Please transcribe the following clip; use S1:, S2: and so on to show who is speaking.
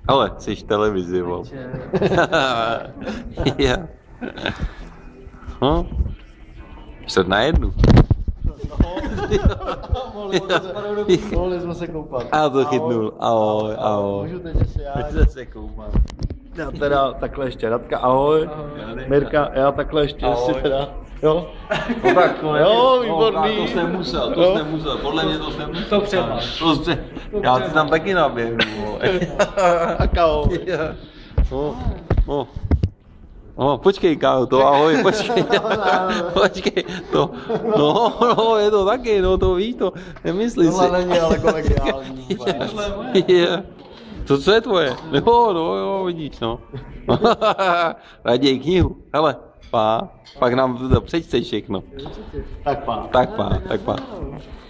S1: Ale jsi v televizi, vol. Já. No. Šel na jednu.
S2: Mohli jsme se koupat.
S1: A to chytnul. Ahoj, ahoj.
S2: Můžu teď ještě já.
S1: Můžu se koupat.
S2: Já teda takhle ještě Radka, ahoj. Mirka, já takhle ještě si teda. Jo?
S1: No tak to
S2: jo, výborný.
S1: To jsem musel, to jsem musel. Podle mě to jsem musel.
S3: To přemáš.
S1: Já si tam taky naběhnu.
S2: A kao.
S1: Počkej, kámo, to ahoj, počkej. Počkej, to. No, je to taky, no to víš to. Nemyslíš si.
S2: Tohle není ale kolegiální.
S1: To co je tvoje? Jo, vidíš, no. Raději knihu. Hele, pak nám to přečteš všechno.
S2: Tak pá.
S1: Tak pá.